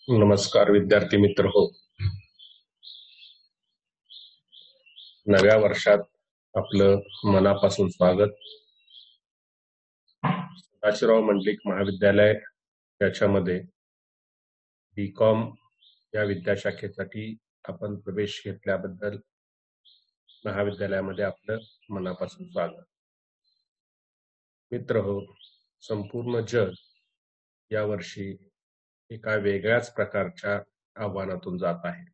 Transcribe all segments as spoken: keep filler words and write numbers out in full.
नमस्कार विद्यार्थी मित्र हो. नव्या वर्षात आपलं मनापासून स्वागत. सदाशिवराव मंडलिक महाविद्यालय याच्यामध्ये बी कॉम या विद्याशाखेसाठी आपण प्रवेश घेतल्याबद्दल महाविद्यालयामध्ये आपलं मनापासून स्वागत. मित्र हो, संपूर्ण जग यावर्षी एका वेगळ्याच प्रकारच्या आव्हानातून जात आहे.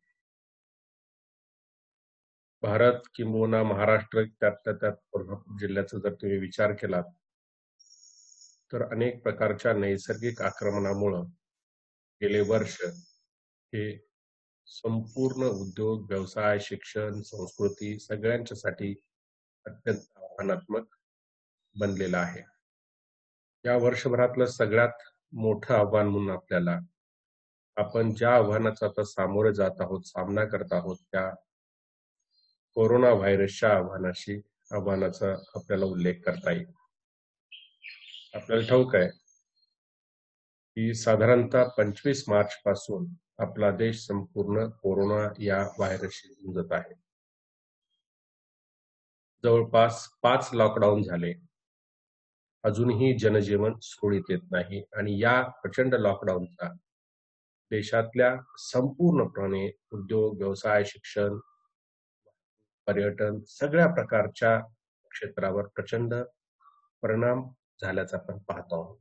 भारत किंबहुना महाराष्ट्र त्यातल्या त्यात कोल्हापूर जिल्ह्याचा जर तुम्ही विचार केला तर अनेक प्रकारच्या नैसर्गिक आक्रमणामुळे गेले वर्ष हे संपूर्ण उद्योग, व्यवसाय, शिक्षण, संस्कृती सगळ्यांच्यासाठी अत्यंत आव्हानात्मक बनलेला आहे. या वर्षभरातलं सगळ्यात मोठं आव्हान म्हणून आपल्याला आपण ज्या आव्हानाचा आता सामोरे जात आहोत, सामना करत आहोत, त्या कोरोना व्हायरसच्या आव्हानाशी आव्हानाचा आपल्याला उल्लेख करता येईल. आपल्याला ठाऊक आहे की साधारणतः पंचवीस मार्च पासून आपला देश संपूर्ण कोरोना या व्हायरसशी झुंजत आहे. जवळपास पाच लॉकडाऊन झाले. अजूनही जनजीवन सुरळीत येत नाही आणि या प्रचंड लॉकडाऊनचा देशातल्या संपूर्णपणे उद्योग, व्यवसाय, शिक्षण, पर्यटन सगळ्या प्रकारच्या क्षेत्रावर प्रचंड परिणाम झाल्याचा आपण पाहतो आहोत.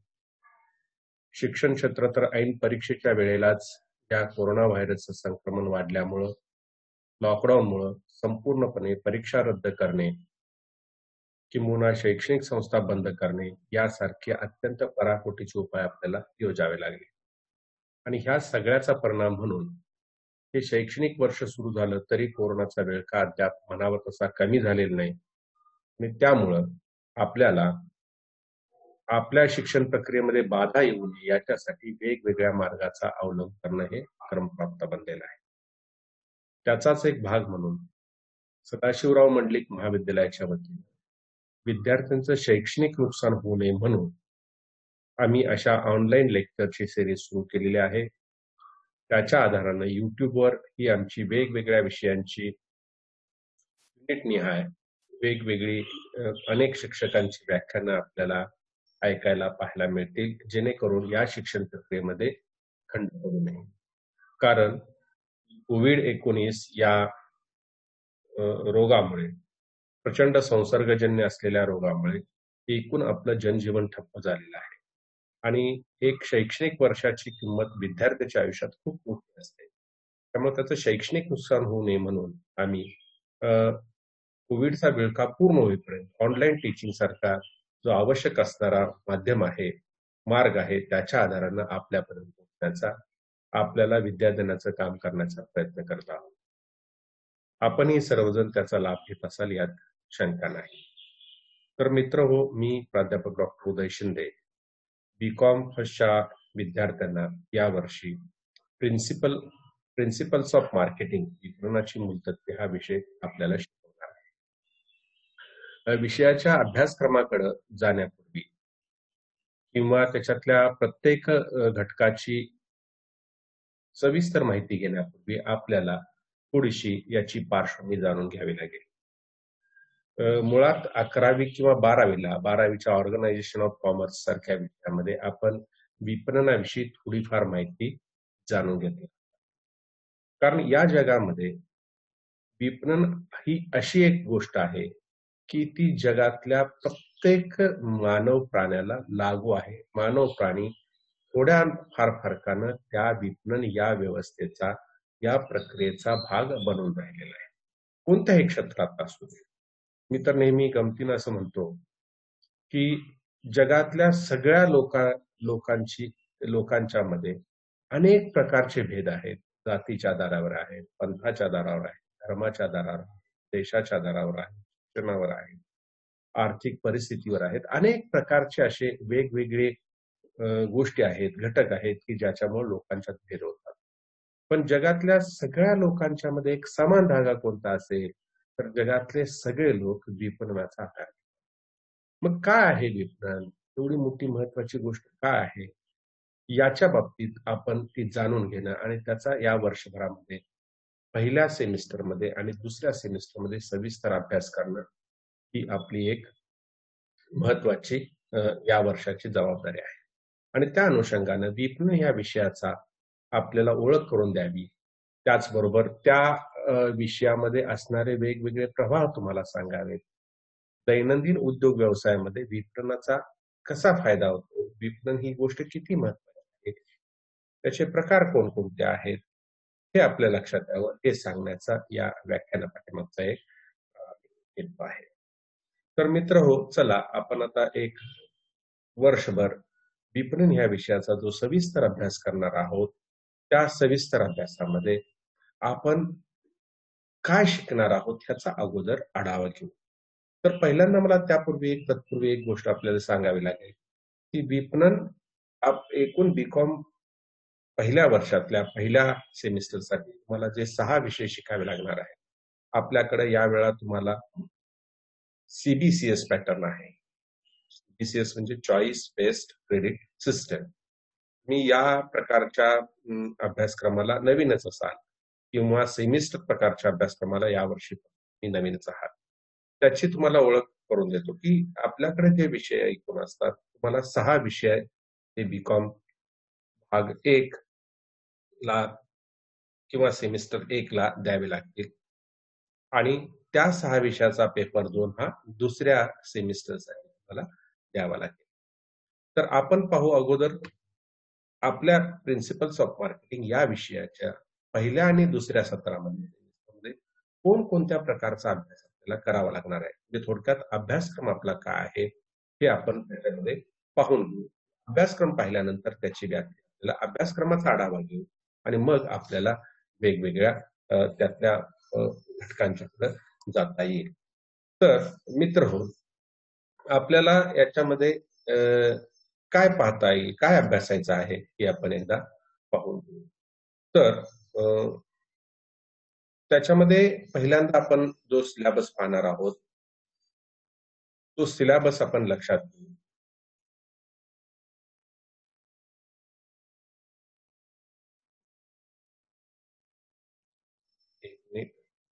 शिक्षण क्षेत्र तर ऐन परीक्षेच्या वेळेलाच या कोरोना व्हायरसचं संक्रमण वाढल्यामुळं, लॉकडाऊनमुळं संपूर्णपणे परीक्षा रद्द करणे किंबहुना शैक्षणिक संस्था बंद करणे यासारखे अत्यंत पराकोटीचे उपाय आपल्याला योजावे लागले. आणि ह्या सगळ्याचा परिणाम म्हणून हे शैक्षणिक वर्ष सुरू झालं तरी कोरोनाचा वेळखा अद्याप म्हणावा तसा कमी झालेला नाही. आणि त्यामुळं आपल्याला आपल्या शिक्षण प्रक्रियेमध्ये बाधा येऊ नये याच्यासाठी वेगवेगळ्या मार्गाचा अवलंब करणं हे क्रमप्राप्त बनलेलं आहे. त्याचाच एक भाग म्हणून सदाशिवराव मंडलिक महाविद्यालयाच्या वतीने विद्यार्थ्यांचं शैक्षणिक नुकसान होऊ नये म्हणून आम्ही अशा ऑनलाईन लेक्चरची सिरीज सुरू केलेली आहे. त्याच्या आधारानं युट्यूबवर ही आमची वेगवेगळ्या विषयांची निहाय वेगवेगळी अनेक शिक्षकांची व्याख्यानं आपल्याला ऐकायला पाहायला मिळतील, जेणेकरून या शिक्षण प्रक्रियेमध्ये खंड पडू नये. कारण कोविड एकोणीस या रोगामुळे, प्रचंड संसर्गजन्य असलेल्या रोगामुळे एकूण आपलं जनजीवन ठप्प झालेलं आहे आणि एक शैक्षणिक वर्षाची किंमत विद्यार्थ्याच्या आयुष्यात खूप मोठी असते. त्यामुळे त्याचं शैक्षणिक नुकसान होऊ नये म्हणून आम्ही कोविडचा विळखा पूर्ण होईपर्यंत ऑनलाईन टीचिंग सारखा जो आवश्यक असणारा माध्यम आहे, मार्ग आहे, त्याच्या आधारानं आपल्यापर्यंत पोहोचण्याचा, आपल्याला विद्या देण्याचं काम करण्याचा प्रयत्न करत आहोत. आपणही सर्वजण त्याचा लाभ घेत असाल यात शंका नाही. तर मित्र हो, मी प्राध्यापक डॉक्टर उदय शिंदे बीकॉम फर्स्टच्या विद्यार्थ्यांना यावर्षी प्रिन्सिपल प्रिन्सिपल्स ऑफ मार्केटिंग, विपणनाची मूलतत्वे हा विषय आपल्याला शिकवणार आहे. विषयाच्या अभ्यासक्रमाकडे जाण्यापूर्वी किंवा त्याच्यातल्या प्रत्येक घटकाची सविस्तर माहिती घेण्यापूर्वी आपल्याला थोडीशी याची पार्श्वभूमी जाणून घ्यावी लागेल. मुळात अकरावी किंवा बारावीला बारावीच्या ऑर्गनायझेशन ऑफ कॉमर्स सारख्या विषयामध्ये आपण विपणनाविषयी थोडीफार माहिती जाणून घेतली. कारण या जगामध्ये विपणन ही अशी एक गोष्ट आहे की ती जगातल्या प्रत्येक मानव प्राण्याला लागू आहे. मानव प्राणी थोड्या फार फरकानं त्या विपणन या व्यवस्थेचा, या प्रक्रियेचा भाग बनून राहिलेला आहे, कोणत्याही क्षेत्रात असू दे. मी तर नेहमी गमतीनं असं म्हणतो की जगातल्या सगळ्या लोका लोकांची लोकांच्या मध्ये अनेक प्रकारचे भेद आहेत. जातीच्या आधारावर आहेत, पंथाच्या आधारावर आहेत, धर्माच्या आधारावर, देशाच्या आधारावर आहेत, शिक्षणावर आहेत, आर्थिक परिस्थितीवर आहेत. अनेक प्रकारचे असे वेगवेगळे गोष्टी आहेत, घटक आहेत की ज्याच्यामुळे लोकांच्यात भेद होतात. पण जगातल्या सगळ्या लोकांच्या मध्ये एक समान धागा कोणता असेल तर जगातले सगळे लोक विपणनाचा आधार. मग काय आहे विपणन? एवढी मोठी महत्वाची गोष्ट काय आहे याच्या बाबतीत आपण ती जाणून घेणं आणि त्याचा या वर्षभरामध्ये पहिल्या सेमिस्टरमध्ये आणि दुसऱ्या सेमिस्टरमध्ये सविस्तर अभ्यास करणं ही आपली एक महत्वाची अ, या वर्षाची जबाबदारी आहे. आणि त्या अनुषंगानं विपणन या विषयाचा आपल्याला ओळख करून द्यावी. त्याचबरोबर त्या अ, विषयामध्ये असणारे वेगवेगळे प्रवाह तुम्हाला सांगावेत. दैनंदिन उद्योग व्यवसायामध्ये विपणनाचा कसा फायदा होतो? विपणन ही गोष्ट किती महत्त्वाची आहे? त्याचे प्रकार कोणकोणते आहेत? हे आपल्या लक्षात यावं हे सांगण्याचा या व्याख्यानापाठीमागचा एक अ, हेतू आहे. तर मित्रहो, चला आपण आता एक वर्षभर विपणन ह्या विषयाचा जो सविस्तर अभ्यास करणार आहोत, त्या सविस्तर अभ्यासामध्ये आपण काय शिकणार आहोत ह्याचा अगोदर आढावा घेऊ. तर पहिल्यांदा मला त्यापूर्वी एक तत्पूर्वी एक गोष्ट आपल्याला सांगावी लागेल, की विपणन आप एकूण बी-कॉम पहिल्या वर्षातल्या पहिल्या सेमिस्टरसाठी तुम्हाला जे सहा विषय शिकावे लागणार आहेत. आपल्याकडे यावेळेला तुम्हाला सी-बी-सी-एस पॅटर्न आहे. सी-बी-सी-एस म्हणजे चॉईस बेस्ड क्रेडिट सिस्टम. मी या प्रकारच्या अं, अभ्यासक्रमाला नवीनच असाल किंवा सेमिस्टर प्रकारच्या अभ्यासक्रमाला यावर्षी मी नवीनच आहात. त्याची तुम्हाला ओळख करून देतो, की आपल्याकडे जे विषय एकूण असतात, तुम्हाला सहा विषय हे बी-कॉम भाग एक ला किंवा सेमिस्टर एक ला द्यावे लागतील. आणि त्या सहा विषयाचा पेपर दोन हा दुसऱ्या सेमिस्टरसाठी तुम्हाला द्यावा लागेल. तर आपण पाहू अगोदर आपल्या प्रिन्सिपल्स ऑफ मार्केटिंग या विषयाच्या पहिल्या आणि दुसऱ्या सत्रामध्ये कोणकोणत्या प्रकारचा अभ्यास आपल्याला करावा लागणार आहे. म्हणजे थोडक्यात अभ्यासक्रम आपला काय आहे हे आपण त्याच्यामध्ये पाहून घेऊ. अभ्यासक्रम पाहिल्यानंतर त्याची व्याख्या, आपल्याला अभ्यासक्रमाचा आढावा घेऊ आणि मग आपल्याला वेगवेगळ्या अ, त्यातल्या अ, घटकांच्याकडे जाता येईल. तर मित्रहो, आपल्याला याच्यामध्ये अ, काय पाहता येईल, काय अभ्यासायचं आहे हे आपण एकदा पाहून घेऊ. तर अ, त्याच्यामध्ये पहिल्यांदा आपण जो सिलेबस पाहणार आहोत, तो सिलेबस आपण लक्षात घेऊ. एक मिनिट.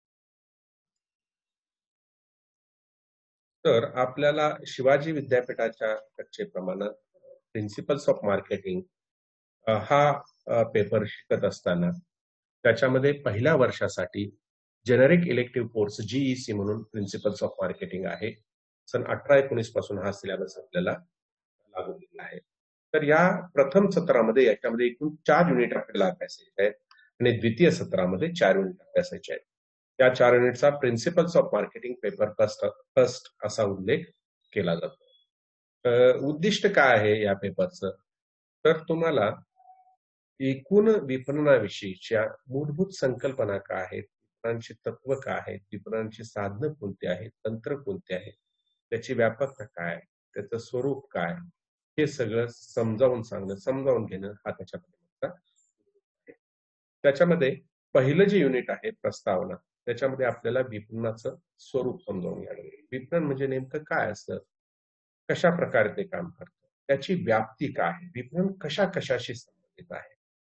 तर आपल्याला शिवाजी विद्यापीठाच्या कक्षेप्रमाणे प्रिन्सिपल्स ऑफ मार्केटिंग हा अ, पेपर शिकत असताना त्याच्यामध्ये पहिल्या वर्षासाठी जेनेरिक इलेक्टिव्ह कोर्स जीईसी म्हणून प्रिन्सिपल्स ऑफ मार्केटिंग आहे. सन अठरा एकोणीस पासून हा सिलेबस आपल्याला लागू केला आहे. तर या प्रथम सत्रामध्ये याच्यामध्ये एकूण चार युनिट आपल्याला अभ्यासायचे आहेत आणि द्वितीय सत्रामध्ये चार युनिट अभ्यासायचे आहेत. या चार युनिटचा principles of marketing paper first first असा उल्लेख केला जातो. अ, उद्दिष्ट काय आहे या पेपरचं? तर तुम्हाला एकूण विपणनाविषयीच्या मूलभूत संकल्पना काय आहेत, विपणनाची तत्व काय आहेत, विपणनाची साधनं कोणती आहेत, तंत्र कोणते आहेत, त्याची व्यापकता काय, त्याचं स्वरूप काय, हे सगळं समजावून सांगणं, समजावून घेणं हा त्याच्या पाठीमागचा आहे. त्याच्यामध्ये पहिलं जे युनिट आहे प्रस्तावना, त्याच्यामध्ये आपल्याला विपणनाचं स्वरूप समजावून घ्यावं लागेल. विपणन म्हणजे नेमकं काय असतं, कशा प्रकारे ते काम करतं, त्याची व्याप्ती काय आहे, विपणन कशा कशाशी संबंधित आहे.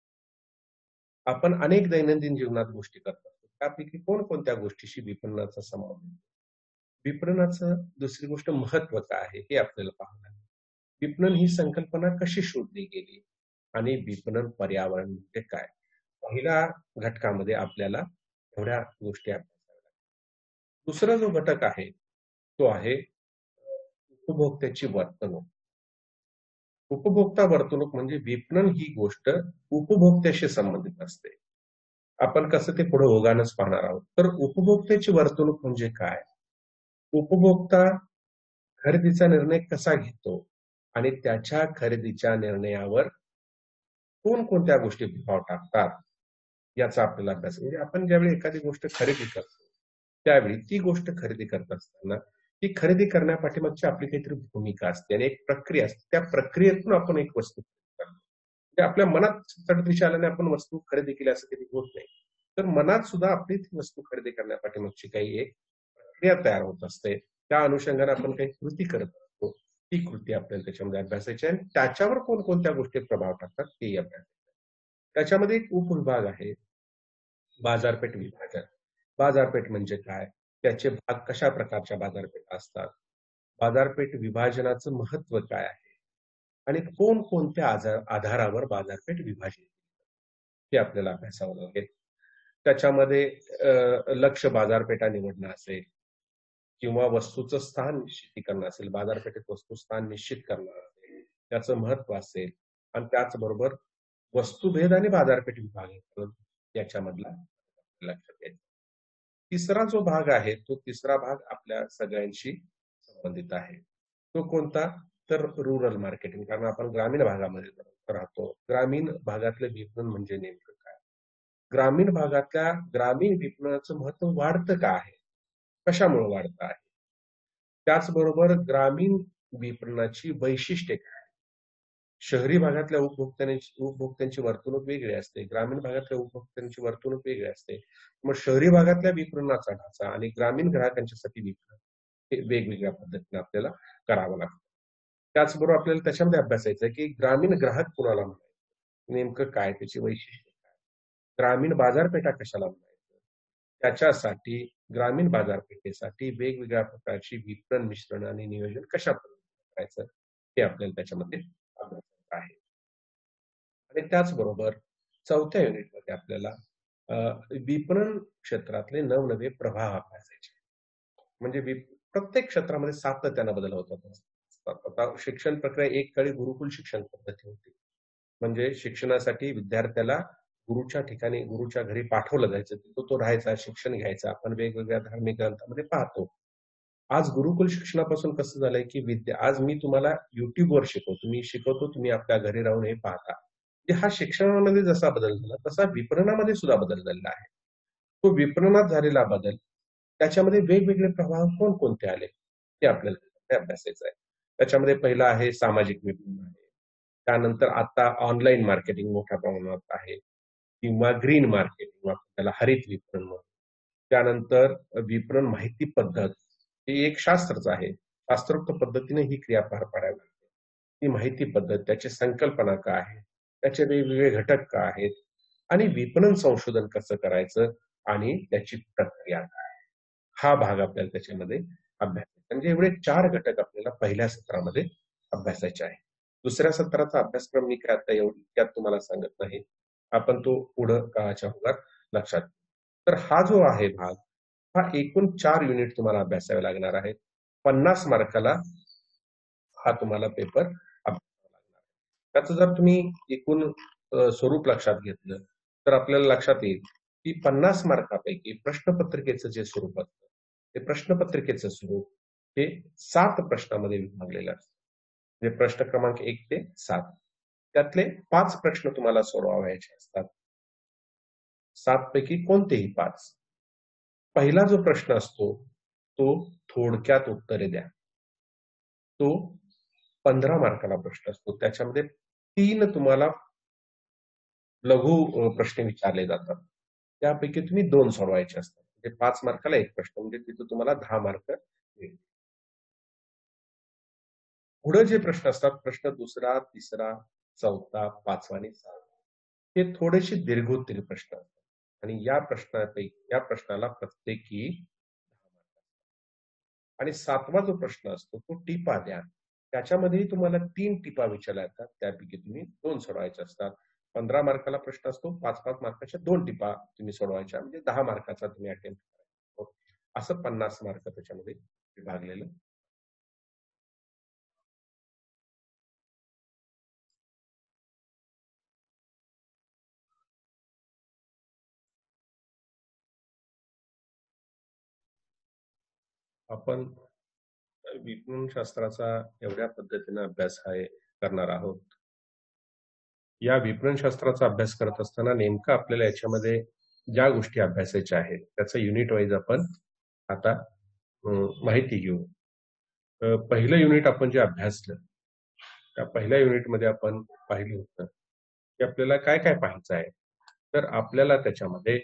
आपण अनेक दैनंदिन जीवनात गोष्टी करत असतो. त्यापैकी कोणकोणत्या गोष्टीशी विपणनाचा संबंध आहे? विपणनाचं दुसरी गोष्ट महत्व काय आहे हे आपल्याला पाहावं लागेल. विपणन ही संकल्पना कशी शोधली गेली आणि विपणन पर्यावरण म्हणजे काय? पहिल्या घटकामध्ये आपल्याला एवढ्या गोष्टी अभ्यासाव्या लागतात. दुसरा जो घटक आहे तो आहे उपभोक्त्याची वर्तणूक. उपभोक्ता वर्तणूक म्हणजे विपणन ही गोष्ट उपभोक्त्याशी संबंधित असते. आपण कसं ते पुढे ओघानच पाहणार आहोत. तर उपभोक्त्याची वर्तणूक म्हणजे काय? उपभोक्ता खरेदीचा निर्णय कसा घेतो आणि त्याच्या खरेदीच्या निर्णयावर कोणकोणत्या गोष्टी प्रभाव टाकतात याचा आपल्याला अभ्यास. म्हणजे आपण ज्यावेळी एखादी गोष्ट खरेदी करतो, त्यावेळी ती गोष्ट खरेदी करत असताना ती खरेदी करण्यापाठीमागची आपली काहीतरी भूमिका असते आणि एक प्रक्रिया असते. त्या प्रक्रियेतून आपण एक वस्तू खरेदी करतो. म्हणजे आपल्या मनात चढतीच्या आल्याने आपण वस्तू खरेदी केली असं कधी होत नाही. तर मनात सुद्धा आपली ती वस्तू खरेदी करण्यापाठीमागची काही एक प्रक्रिया तयार होत असते. त्या अनुषंगाने आपण काही कृती करत असतो. ती कृती आपल्याला त्याच्यामध्ये अभ्यासायची आहे आणि त्याच्यावर कोणकोणत्या गोष्टी प्रभाव टाकतात तेही अभ्यासायचं. त्याच्यामध्ये एक उपविभाग आहे बाजारपेठ विभाजन. बाजारपेठ म्हणजे काय? त्याचे भाग कशा प्रकारच्या बाजारपेठा असतात? बाजारपेठ विभाजनाचं महत्व काय आहे? आणि कोणकोणत्या आजार आधारावर बाजारपेठ विभाजित हे आपल्याला अभ्यासावं लागेल. त्याच्यामध्ये अ, लक्ष्य बाजारपेठा निवडणं असेल किंवा वस्तूचं स्थान निश्चिती करणं असेल, बाजारपेठेत वस्तू स्थान निश्चित करणं असेल, त्याचं महत्व असेल आणि त्याचबरोबर वस्तुभेद आणि बाजारपेठ विभागीकरण याच्यामधला लक्षात घ्यायचं. तिसरा जो भाग आहे तो तिसरा भाग आपल्या सगळ्यांशी संबंधित आहे. तो कोणता? तर रुरल मार्केटिंग. कारण आपण ग्रामीण भागामध्ये राहतो. ग्रामीण भागातलं विपणन म्हणजे नेमकं काय? ग्रामीण भागातल्या ग्रामीण विपणनाचं महत्व वाढतं का आहे? कशामुळे वाढतं आहे? त्याचबरोबर ग्रामीण विपणनाची वैशिष्ट्ये काय? शहरी भागातल्या उपभोक्त्यांची उपभोक्त्यांची वर्तणूक वेगळी असते. ग्रामीण भागातल्या उपभोक्त्यांची वर्तणूक वेगळी असते. मग शहरी भागातल्या विपणनाचा ढाचा आणि ग्रामीण ग्राहकांच्यासाठी विपणन हे वेगवेगळ्या पद्धतीने आपल्याला करावं लागतं. त्याचबरोबर आपल्याला त्याच्यामध्ये अभ्यासायचं आहे की ग्रामीण ग्राहक कुणाला म्हणायचं? नेमकं काय? त्याची वैशिष्ट्य काय? ग्रामीण बाजारपेठा कशाला म्हणायचं? त्याच्यासाठी ग्रामीण बाजारपेठेसाठी वेगवेगळ्या प्रकारची विपणन मिश्रण आणि नियोजन कशा पद्धतीने करायचं हे आपल्याला त्याच्यामध्ये अभ्यासायचं आहे. आणि त्याचबरोबर चौथ्या युनिटमध्ये आपल्याला अ, विपणन क्षेत्रातले नवनवे प्रवाह अभ्यासायचे. म्हणजे विप प्रत्येक क्षेत्रामध्ये सातत्यानं बदल होतात असतात. आता शिक्षण प्रक्रिया एक काळी गुरुकुल शिक्षण पद्धती होती. म्हणजे शिक्षणासाठी विद्यार्थ्याला गुरुच्या ठिकाणी, गुरुच्या घरी पाठवलं जायचं. तिथं तो राहायचा, शिक्षण घ्यायचा. आपण वेगवेगळ्या धार्मिक ग्रंथामध्ये पाहतो. आज गुरुकुल शिक्षणापासून कसं झालंय, की विद्या आज मी तुम्हाला YouTubeवर शिकवतो. मी शिकवतो, तुम्ही आपल्या घरी राहून हे पाहता. म्हणजे हा शिक्षणामध्ये जसा बदल झाला, तसा विपणनामध्ये सुद्धा बदल झालेला आहे. तो विपणनात झालेला बदल, त्याच्यामध्ये वेगवेगळे प्रभाव कोणकोणते आले, ते आपल्याला त्याच्यामध्ये अभ्यासायचं आहे. त्याच्यामध्ये पहिलं आहे सामाजिक विपणन आहे. त्यानंतर आता ऑनलाईन मार्केटिंग मोठ्या प्रमाणात आहे किंवा ग्रीन मार्केटिंग त्याला हरित विपणन म्हणतो. त्यानंतर विपणन माहिती पद्धत हे एक शास्त्रच आहे. शास्त्रोक्त पद्धतीने ही क्रिया पार पाडावी लागते. ती माहिती पद्धत, त्याची संकल्पना काय आहे? त्याचे वेगवेगळे घटक काय आहेत? आणि विपणन संशोधन कसं करायचं आणि त्याची प्रक्रिया काय? हा भाग आपल्याला त्याच्यामध्ये अभ्यासायचा. म्हणजे एवढे चार घटक आपल्याला पहिल्या सत्रामध्ये अभ्यासायचे आहे. दुसऱ्या सत्राचा अभ्यासक्रम मी काय आता एवढी त्यात तुम्हाला सांगत नाही. आपण तो पुढं काळाच्या ओघात लक्षात घेऊ. तर हा जो आहे भाग, हा एकूण चार युनिट तुम्हाला अभ्यासावे लागणार आहेत. पन्नास मार्काला हा तुम्हाला पेपर अभ्यासावा लागणार आहे. त्याचं जर तुम्ही एकूण अ, स्वरूप लक्षात घेतलं, तर आपल्याला लक्षात येईल की पन्नास मार्कापैकी प्रश्नपत्रिकेचं जे स्वरूप असतं, ते प्रश्नपत्रिकेचं स्वरूप हे सात प्रश्नामध्ये विभागलेलं असतं. म्हणजे प्रश्न क्रमांक एक ते सात. त्यातले पाच प्रश्न तुम्हाला सोडवायचे असतात. सात पैकी कोणतेही पाच. पहिला जो प्रश्न असतो, तो थोडक्यात उत्तरे द्या. तो पंधरा मार्काला प्रश्न असतो. त्याच्यामध्ये तीन तुम्हाला लघु अ, प्रश्न विचारले जातात. त्यापैकी तुम्ही दोन सोडवायचे असतात. म्हणजे पाच मार्काला एक प्रश्न म्हणजे तिथं तुम्हाला दहा मार्क मिळतील. पुढे जे प्रश्न असतात, प्रश्न दुसरा, तिसरा, चौथा, पाचवा आणि सहावा. हे थोडेसे दीर्घोत्तरी प्रश्न असतात. आणि या प्रश्नापैकी या प्रश्नाला प्रत्येकी दहा मार्क असतात. आणि सातवा जो प्रश्न असतो तो टिपा द्या. त्याच्यामध्येही तुम्हाला तीन टिपा विचारल्या जातात. त्यापैकी तुम्ही दोन सोडवायचे असतात. पंधरा मार्काला प्रश्न असतो. पाच पाच मार्काच्या दोन टिपा तुम्ही सोडवायच्या. म्हणजे दहा मार्काचा तुम्ही अटेम्प्ट करायचा. असं पन्नास मार्क त्याच्यामध्ये विभागलेलं. आपण विपणन शास्त्राचा एवढ्या पद्धतीने अभ्यास आहे करणार आहोत. या विपणन शास्त्राचा अभ्यास करत असताना नेमकं आपल्याला याच्यामध्ये ज्या गोष्टी अभ्यासायच्या आहेत, त्याचं युनिट वाईज आपण आता अ, माहिती घेऊ. अ, पहिलं युनिट आपण जे अभ्यासलं, त्या पहिल्या युनिटमध्ये आपण पाहिलं होतं, की आपल्याला काय-काय पाहायचं आहे. तर आपल्याला त्याच्यामध्ये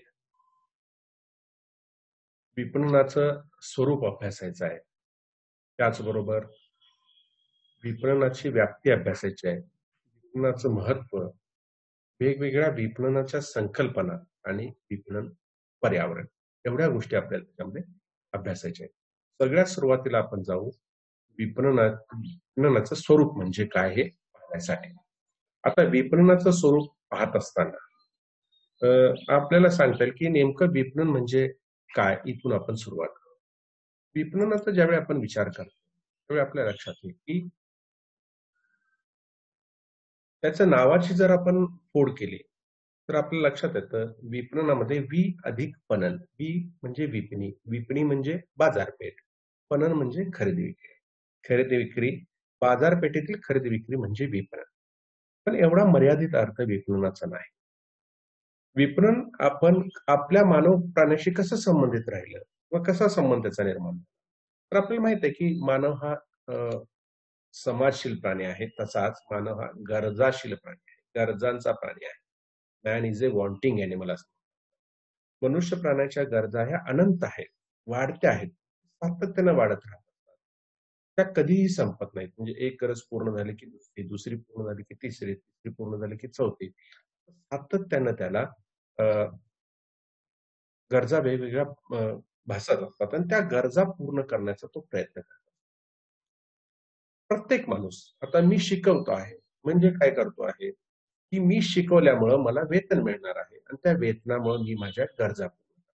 विपणनाचं स्वरूप अभ्यासायचं आहे. त्याचबरोबर विपणनाची व्याप्ती अभ्यासायची आहे. विपणनाचं महत्त्व, वेगवेगळ्या विपणनाच्या संकल्पना आणि विपणन पर्यावरण एवढ्या गोष्टी आपल्याला त्याच्यामध्ये अभ्यासायच्या आहेत. सगळ्यात सुरुवातीला आपण जाऊ विपणना विपणनाचं स्वरूप म्हणजे काय हे पाहण्यासाठी. आता विपणनाचं स्वरूप पाहत असताना अ, आपल्याला सांगता येईल की नेमकं विपणन म्हणजे काय? इथून आपण सुरुवात करू. विपणनाचा ज्यावेळी आपण विचार करतो, त्यावेळी आपल्या लक्षात येईल की त्याच्या नावाची जर आपण फोड केली, तर आपल्या लक्षात येतं विपणनामध्ये वि अधिक पणन. वि म्हणजे विपणी, विपणी म्हणजे बाजारपेठ, पणन म्हणजे खरेदी विक्री. खरेदी विक्री, बाजारपेठेतील खरेदी विक्री म्हणजे विपणन. पण एवढा मर्यादित अर्थ विपणनाचा नाही. विपणन आपण आपल्या मानव प्राण्याशी कसं संबंधित राहिलं किंवा कसा संबंध त्याचा निर्माण झाला. तर आपल्याला माहित आहे की मानव हा अ, समाजशील प्राणी आहे. तसाच मानव हा गरजाशील प्राणी आहे. गरजांचा प्राणी आहे. Man is a wanting animal असं. मनुष्य प्राण्याच्या गरजा ह्या अनंत आहेत, वाढत्या आहेत, सातत्यानं वाढत राहतात. त्या कधीही संपत नाहीत. म्हणजे एक गरज पूर्ण झाली की दुसरी, दुसरी पूर्ण झाली की तिसरी, तिसरी पूर्ण झाली की चौथी. सातत्यानं त्याला अ, गरजा वेगवेगळ्या अ, भासत असतात आणि त्या गरजा पूर्ण करण्याचा तो प्रयत्न करतो. प्रत्येक माणूस आता मी शिकवतो आहे, म्हणजे काय करतो आहे, की मी शिकवल्यामुळं मला वेतन मिळणार आहे आणि त्या वेतनामुळं मी माझ्या गरजा पूर्ण करतो.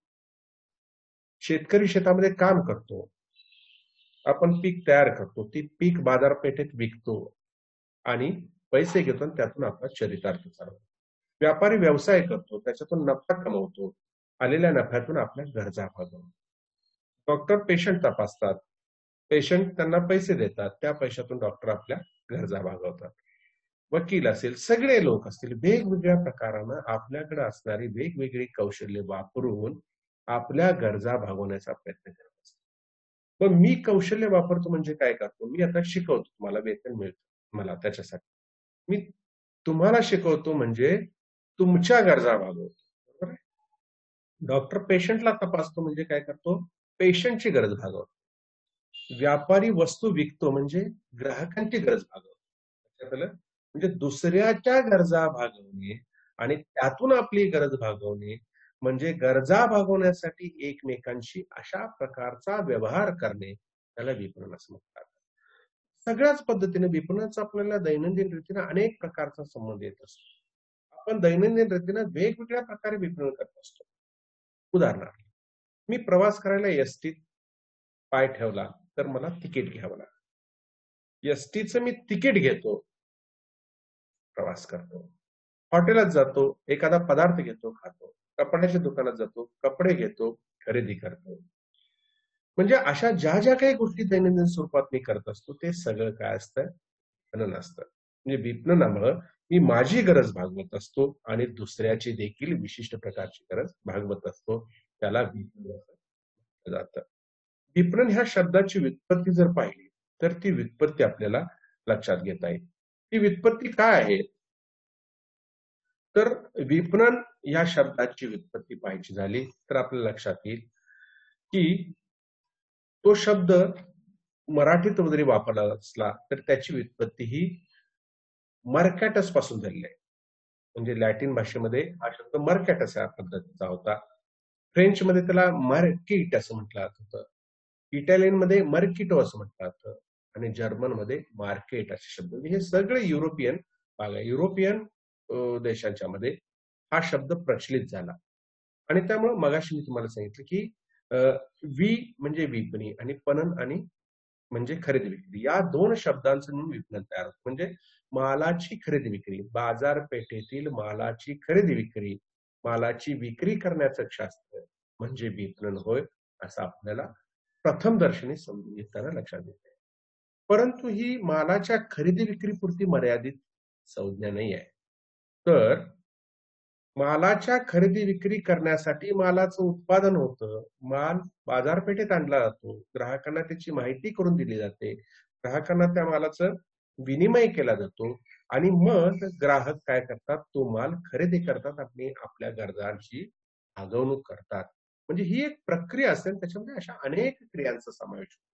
शेतकरी शेतामध्ये काम करतो. आपण पीक तयार करतो. ती पीक बाजारपेठेत विकतो आणि पैसे घेतो आणि त्यातून आपला चरितार्थ चालवतो. व्यापारी व्यवसाय करतो, त्याच्यातून नफा कमवतो. आलेल्या नफ्यातून आपल्या गरजा भागवतो. डॉक्टर पेशंट तपासतात. पेशंट त्यांना पैसे देतात. त्या पैशातून डॉक्टर आपल्या गरजा भागवतात. वकील असेल, सगळे लोक असतील, वेगवेगळ्या प्रकारानं आपल्याकडे असणारी वेगवेगळी कौशल्य वापरून आपल्या गरजा भागवण्याचा प्रयत्न करत असतात. पण मी कौशल्य वापरतो म्हणजे काय करतो? मी आता शिकवतो, तुम्हाला वेतन मिळतं मला त्याच्यासाठी. मी तुम्हाला शिकवतो म्हणजे तुमच्या गरजा भागवतो. बरोबर आहे? डॉक्टर पेशंटला तपासतो म्हणजे काय करतो? पेशंटची गरज भागवतो. व्यापारी वस्तू विकतो म्हणजे ग्राहकांची गरज भागवतो. लक्षात आलं? म्हणजे दुसऱ्याच्या गरजा भागवणे आणि त्यातून आपली गरज भागवणे म्हणजे गरजा भागवण्यासाठी एकमेकांशी अशा प्रकारचा व्यवहार करणे, त्याला विपणन असं म्हणतात. सगळ्याच पद्धतीने विपणनाचा आपल्याला दैनंदिन रीतीने अनेक प्रकारचा संबंध येत असतो. आपण दैनंदिन रीतीने वेगवेगळ्या प्रकारे विपणन करत असतो. उदाहरणार्थ, मी प्रवास करायला एसटीत पाय ठेवला, तर मला तिकीट घ्यावं लागतं. एसटीचं मी तिकीट घेतो, प्रवास करतो. हॉटेलात जातो, एखादा पदार्थ घेतो, खातो. कपड्याच्या दुकानात जातो, कपडे घेतो, खरेदी करतो. म्हणजे अशा ज्या-ज्या काही गोष्टी दैनंदिन स्वरूपात मी करत असतो, ते सगळं काय असतं? विपणन असतं. म्हणजे विपणनामुळं मी माझी गरज भागवत असतो आणि दुसऱ्याची देखील विशिष्ट प्रकारची गरज भागवत असतो. त्याला विपणन असं म्हटलं जातं. विपणन ह्या शब्दाची व्युत्पत्ती जर पाहिली, तर ती व्युत्पत्ती आपल्याला लक्षात घेता येईल. ती व्युत्पत्ती काय आहे? तर विपणन या शब्दाची व्युत्पत्ती पाहायची झाली, तर आपल्या लक्षात येईल, की तो शब्द मराठीत जरी वापरला असला, तर त्याची व्युत्पत्ती ही मर्कॅटस पासून झालेली आहे. म्हणजे लॅटिन भाषेमध्ये हा शब्द मर्कॅटस या पद्धतीचा होता. फ्रेंचमध्ये त्याला मार्किट असं म्हटलं जात होतं. इटालियनमध्ये मर्किटो असं म्हटलं जातं आणि जर्मनमध्ये मार्केट असे शब्द. म्हणजे हे सगळे युरोपियन भाग आहे. युरोपियन अ, देशांच्या मध्ये हा शब्द प्रचलित झाला. आणि त्यामुळे मगाशी मी तुम्हाला सांगितलं, की अ, वि म्हणजे विपणी आणि पणन आणि म्हणजे खरेदी विक्री. या दोन शब्दांचं मिळून विपणन तयार होतं. म्हणजे मालाची खरेदी विक्री, बाजारपेठेतील मालाची खरेदी विक्री, मालाची विक्री करण्याचं शास्त्र म्हणजे विपणन होय, असं आपल्याला प्रथमदर्शनी समजून घेताना लक्षात येते. परंतु ही मालाच्या खरेदी विक्रीपुरती मर्यादित संज्ञा नाही आहे. तर मालाच्या खरेदी विक्री करण्यासाठी मालाचं उत्पादन होतं. माल बाजारपेठेत आणला जातो. ग्राहकांना त्याची माहिती करून दिली जाते. ग्राहकांना त्या मालाचं विनिमय केला जातो आणि मग ग्राहक काय करतात, तो माल खरेदी करतात आणि आपल्या गरजांची भागवणूक करतात. म्हणजे ही एक प्रक्रिया असते आणि त्याच्यामध्ये अशा अनेक क्रियांचा समावेश होतो.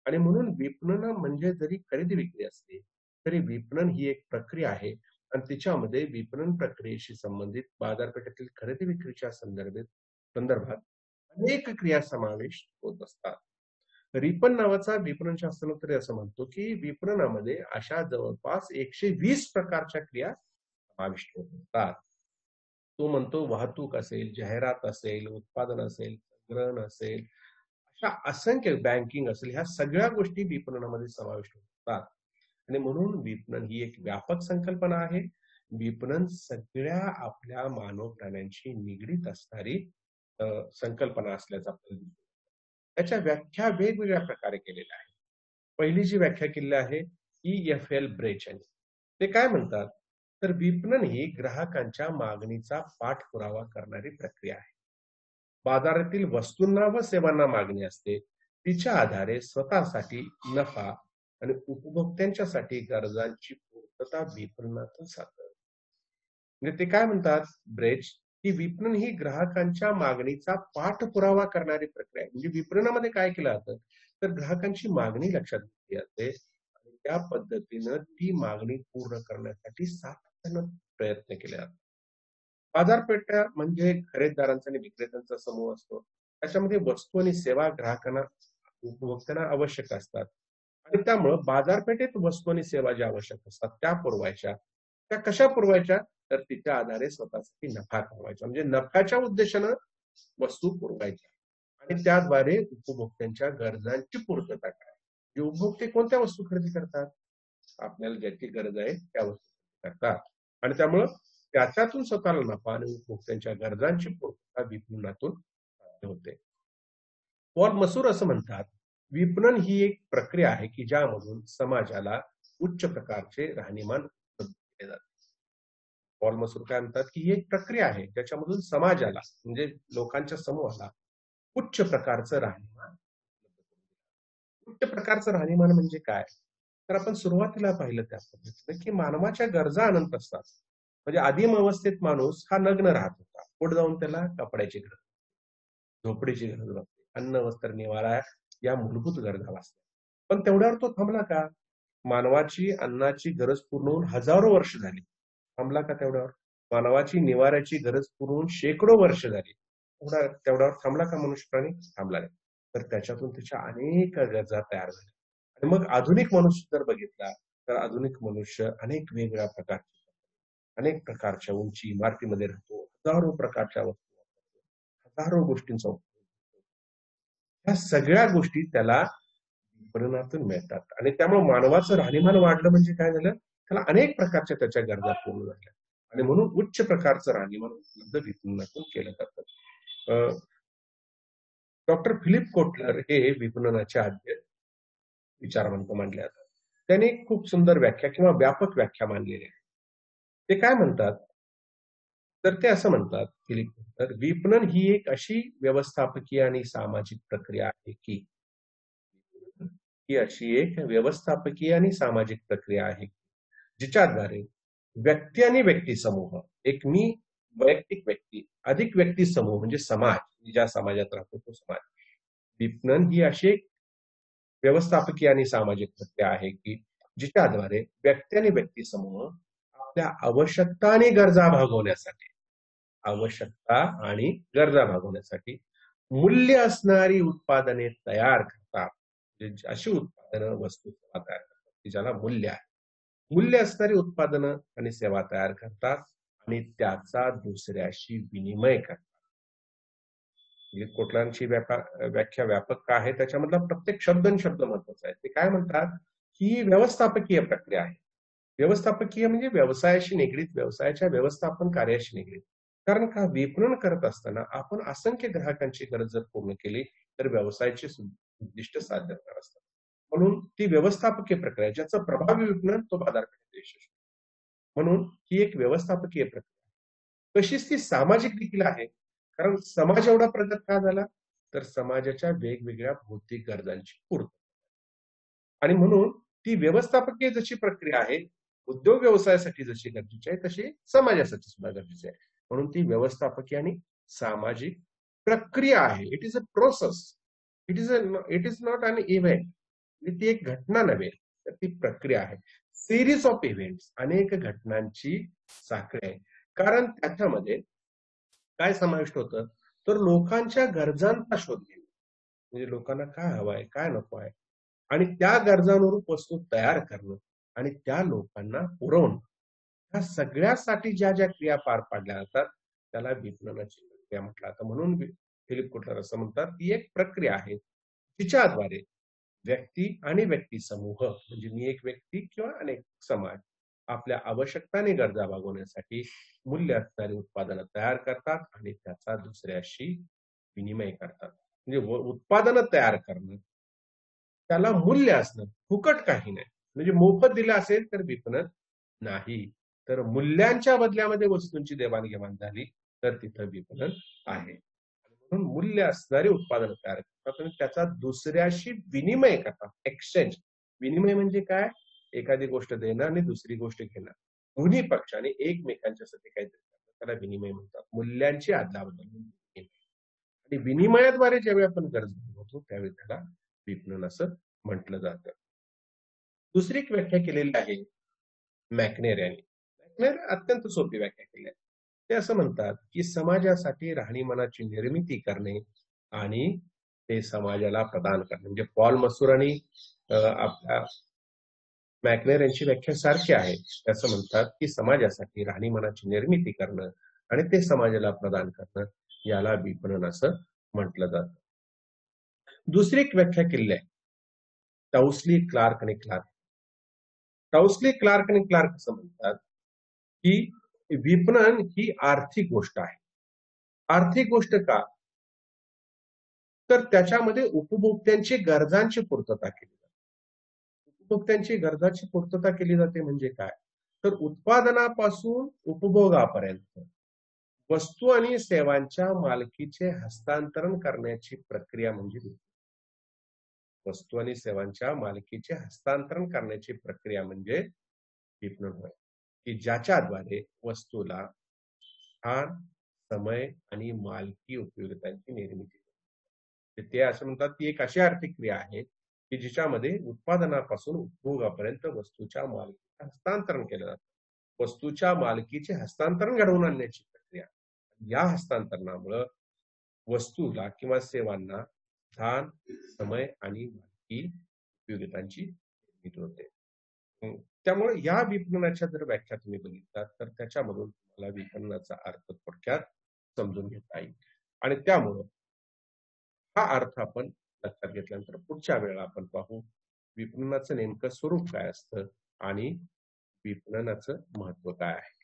आणि म्हणून विपणन म्हणजे जरी खरेदी विक्री असते, तरी विपणन ही एक प्रक्रिया आहे आणि तिच्यामध्ये विपणन प्रक्रियेशी संबंधित बाजारपेठेतील खरेदी विक्रीच्या संदर्भात संदर्भात अनेक क्रिया समावेश होत असतात. रिपन नावाचा विपणन शास्त्रज्ञ तरी असं म्हणतो, की विपणनामध्ये अशा जवळपास एकशे वीस प्रकारच्या क्रिया समाविष्ट होत असतात. तो म्हणतो वाहतूक असेल, जाहिरात असेल, उत्पादन असेल, संग्रहण असेल, अशा असंख्य बँकिंग असेल, ह्या सगळ्या गोष्टी विपणनामध्ये समाविष्ट होतात. आणि म्हणून विपणन ही एक व्यापक संकल्पना आहे. विपणन सगळ्या आपल्या मानव प्राण्यांशी निगडीत असणारी अ, संकल्पना असल्याचं आपल्याला दिसतं. त्याच्या व्याख्या वेगवेगळ्या प्रकारे केलेल्या आहेत. पहिली जी व्याख्या केलेली आहे ई एफ एल ब्रेच यांनी. ते काय म्हणतात? तर विपणन ही ग्राहकांच्या मागणीचा पाठपुरावा करणारी प्रक्रिया आहे. बाजारातील वस्तूंना व सेवांना मागणी असते. तिच्या आधारे स्वतःसाठी नफा आणि उपभोक्त्यांच्यासाठी गरजांची पूर्तता विपणनातून साधतात. म्हणजे ते काय म्हणतात ब्रेच, की विपणन ही ग्राहकांच्या मागणीचा पाठपुरावा करणारी प्रक्रिया आहे. म्हणजे विपणनामध्ये काय केलं जातं, तर ग्राहकांची मागणी लक्षात घेतली जाते आणि त्या पद्धतीनं ती मागणी पूर्ण करण्यासाठी सातत्यानं प्रयत्न केले जातात. बाजारपेठा म्हणजे खरेदीदारांचा आणि विक्रेत्यांचा समूह असतो. त्याच्यामध्ये वस्तू आणि सेवा ग्राहकांना, उपभोक्त्यांना आवश्यक असतात. आणि त्यामुळं बाजारपेठेत वस्तू आणि सेवा ज्या आवश्यक असतात त्या पुरवायच्या. त्या कशा पुरवायच्या? तर तिच्या आधारे स्वतःसाठी नफा कमवायचा. म्हणजे नफ्याच्या उद्देशानं वस्तू पुरवायच्या आणि त्याद्वारे उपभोक्त्यांच्या गरजांची पूर्तता करायची. जे उपभोक्ते कोणत्या वस्तू खरेदी करतात? आपल्याला ज्याची गरज आहे त्या वस्तू करतात आणि त्यामुळं त्याच्यातून स्वतःला नफा आणि उपभोक्त्यांच्या गरजांची पूर्तता विपणनातून साध्य होते. पॉल मसूर असं म्हणतात, विपणन ही एक प्रक्रिया आहे की ज्यामधून समाजाला उच्च प्रकारचे राहणीमान उपलब्ध केले जाते. पॉल मसूर काय म्हणतात, की ही एक प्रक्रिया आहे ज्याच्यामधून समाजाला म्हणजे लोकांच्या समूहाला उच्च प्रकारचं राहणीमान उपलब्ध करून दिलं. उच्च प्रकारचं राहणीमान म्हणजे काय? तर आपण सुरुवातीला पाहिलं त्या पद्धतीने, की मानवाच्या गरजा अनंत असतात. म्हणजे आदिम अवस्थेत माणूस हा नग्न राहत होता. पुढे जाऊन त्याला कपड्याची गरज, झोपडीची गरज लागते, अन्न, वस्त्र, निवारा या मूलभूत गरजा भासतात. पण तेवढ्यावर तो थांबला का? मानवाची अन्नाची गरज पूर्ण होऊन हजारो वर्ष झाली. थांबला का तेवढ्यावर? मानवाची निवाऱ्याची गरज पूर्ण होऊन शेकडो वर्ष झाली. तेवढा तेवढ्यावर थांबला का मनुष्य प्राणी? थांबला नाही. तर त्याच्यातून त्याच्या अनेक गरजा तयार झाल्या. आणि मग आधुनिक मनुष्य जर बघितला, तर आधुनिक मनुष्य अनेक वेगवेगळ्या प्रकारचे, अनेक प्रकारच्या उंची इमारतीमध्ये राहतो. हजारो प्रकारच्या वस्तू वापरतो. हजारो गोष्टींचा उपयोग करतो. ह्या सगळ्या गोष्टी त्याला विपणनातून मिळतात आणि त्यामुळे मानवाचं राहणीमान वाढलं म्हणजे काय झालं? त्याला अनेक प्रकारच्या त्याच्या गरजा पूर्ण झाल्या आणि म्हणून उच्च प्रकारचं राहणीमान उपलब्ध विपणनातून केलं जातं. डॉक्टर फिलिप कोटलर हे विपणनाचे आद्य विचारवंत मानले जातात. त्यांनी खूप सुंदर व्याख्या किंवा व्यापक व्याख्या मांडलेली आहे. ते काय म्हणतात? तर ते असं म्हणतात, फिलिप कोटलर, विपणन ही एक अशी व्यवस्थापकीय आणि सामाजिक प्रक्रिया आहे की ही अशी एक व्यवस्थापकीय आणि सामाजिक प्रक्रिया आहे जिच्याद्वारे व्यक्ती आणि व्यक्ती समूह, एक मी वैयक्तिक व्यक्ती, अधिक व्यक्ती समूह म्हणजे समाज, ज्या समाजात राहतो तो समाज. विपणन ही अशी एक व्यवस्थापकीय आणि सामाजिक प्रक्रिया आहे की जिच्याद्वारे व्यक्ती आणि व्यक्ती समूह आपल्या आवश्यकता आणि गरजा भागवण्यासाठी आवश्यकता आणि गरजा भागवण्यासाठी मूल्य असणारी उत्पादने तयार करतात. म्हणजे अशी उत्पादनं, वस्तू सेवा तयार करतात की ज्याला मूल्य आहे. मूल्य असणारी उत्पादनं आणि सेवा तयार करतात आणि त्याचा दुसऱ्याशी विनिमय करतात. म्हणजे कोटलांची व्याख्या व्यापक का आहे? त्याच्यामधला प्रत्येक शब्द आणि शब्द महत्वाचा आहे. ते काय म्हणतात, ही व्यवस्थापकीय प्रक्रिया आहे. व्यवस्थापकीय म्हणजे व्यवसायाशी निगडीत, व्यवसायाच्या व्यवस्थापन कार्याशी निगडीत. कारण का? विपणन करत असताना आपण असंख्य ग्राहकांची गरज जर पूर्ण केली तर व्यवसायाचे उद्दिष्ट साध्य होणार असतात. म्हणून ती व्यवस्थापकीय प्रक्रिया ज्याचं प्रभावी विपणन तो बाजारपेठेत यशस्वी. म्हणून ही एक व्यवस्थापकीय प्रक्रिया. तशीच ती सामाजिक देखील आहे. कारण समाज एवढा प्रगत का झाला? तर समाजाच्या वेगवेगळ्या भौतिक गरजांची पूर्तता. आणि म्हणून ती व्यवस्थापकीय जशी प्रक्रिया आहे, उद्योग व्यवसायासाठी जशी गरजेची आहे तशी समाजासाठी सुद्धा गरजेची आहे. म्हणून ती व्यवस्थापकीय आणि सामाजिक प्रक्रिया आहे. It is a process. It is a it is not an event. म्हणजे ती एक घटना नव्हे, तर ती प्रक्रिया आहे. सीरीज ऑफ इव्हेंट्स, अनेक घटनांची साखळी आहे. कारण त्याच्यामध्ये काय समाविष्ट होतं, तर लोकांच्या गरजांचा शोध घेणे. म्हणजे लोकांना काय हवं आहे, काय नको आहे आणि त्या गरजांनुरूप वस्तू तयार करणं आणि त्या लोकांना पुरवणं. ह्या सगळ्यासाठी ज्या ज्या क्रिया पार पाडल्या जातात, त्याला विपणनाची प्रक्रिया म्हटलं जातं. म्हणून फिलिप कोटलर असं म्हणतात, ती एक प्रक्रिया आहे, तिच्याद्वारे व्यक्ती आणि व्यक्ती समूह म्हणजे मी एक व्यक्ती किंवा अनेक समाज आपल्या आवश्यकता आणि गरजा भागवण्यासाठी मूल्य असणारी उत्पादनं तयार करतात आणि त्याचा दुसऱ्याशी विनिमय करतात. म्हणजे उत्पादनं तयार करणं, त्याला मूल्य असणं, फुकट काही नाही. म्हणजे मोफत दिलं असेल तर विपणन नाही. तर मूल्यांच्या बदल्यामध्ये वस्तूंची देवाणघेवाण झाली तर तिथं विपणन आहे. म्हणून मूल्य असणारी उत्पादनं तयार करतात आणि त्याचा दुसऱ्याशी विनिमय करतात. एक्सचेंज. विनिमय म्हणजे काय? एखादी गोष्ट देणं आणि दुसरी गोष्ट घेणं. दोन्ही पक्षाने एकमेकांच्यासाठी काहीतरी करतात. त्याला विनिमय म्हणतात. मूल्यांची अदलाबदल. आणि विनिमयाद्वारे ज्यावेळी आपण गरज भागवतो त्यावेळी त्याला विपणन असं म्हटलं जातं. दुसरी एक व्याख्या केलेली आहे मॅकनेर यांनी. मॅकनेर अत्यंत सोपी व्याख्या केली आहे. ते असं म्हणतात, की समाजासाठी राहणीमानाची निर्मिती करणे आणि ते समाजाला प्रदान करणे. म्हणजे पॉल मसूर आणि अ, आपल्या मॅकनेर यांची व्याख्या सारखी आहे. ते असं म्हणतात, की समाजासाठी राहणीमानाची निर्मिती करणं आणि ते समाजाला प्रदान करणं याला विपणन असं म्हटलं जातं. दुसरी एक व्याख्या केलेली आहे टाउस्ली, क्लार्क आणि क्लार्क. टाउस्ली, क्लार्क आणि क्लार्क असं म्हणतात, की विपणन ही आर्थिक गोष्ट आहे. आर्थिक गोष्ट का? तर त्याच्यामध्ये उपभोक्त्यांची गरजांची पूर्तता केली जाते. उपभोक्त्यांची गरजाची पूर्तता केली जाते म्हणजे काय? तर उत्पादनापासून उपभोगापर्यंत वस्तू आणि सेवांच्या मालकीचे हस्तांतरण करण्याची प्रक्रिया म्हणजे विपणन. वस्तू आणि सेवांच्या मालकीचे हस्तांतरण करण्याची प्रक्रिया म्हणजे विपणन होय, की ज्याच्याद्वारे वस्तूला स्थान, समय आणि मालकी उपयोगितांची निर्मिती होते. ते असं म्हणतात की एक अशी आर्थिक क्रिया आहे की जिच्यामध्ये उत्पादनापासून उपभोगापर्यंत वस्तूच्या मालकीचं हस्तांतरण केलं जातं. वस्तूच्या मालकीचे हस्तांतरण घडवून आणण्याची प्रक्रिया. या हस्तांतरणामुळं वस्तूला किंवा सेवांना स्थान, समय आणि मालकी उपयोगितांची निर्मिती होते. हं. त्यामुळे या विपणनाच्या जर व्याख्या तुम्ही बघितलात तर त्याच्यामधून तुम्हाला विपणनाचा अर्थ थोडक्यात समजून घेता येईल. आणि त्यामुळं हा अर्थ आपण लक्षात घेतल्यानंतर पुढच्या वेळेला आपण पाहू विपणनाचं नेमकं स्वरूप काय असतं आणि विपणनाचं महत्व काय आहे.